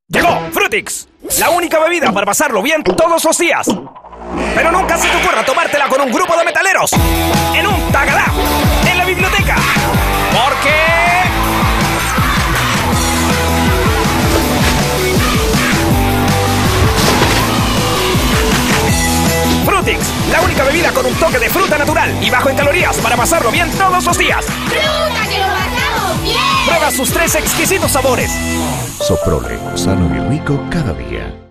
Llegó Frutix, la única bebida para pasarlo bien todos los días. Pero nunca se te ocurra tomártela con un grupo de metaleros, en un tagadá, en la biblioteca. Porque... Frutix, la única bebida con un toque de fruta natural y bajo en calorías para pasarlo bien todos los días. ¡Fruta, que lo pasamos bien! Prueba sus 3 exquisitos sabores. Soprole, sano y rico cada día.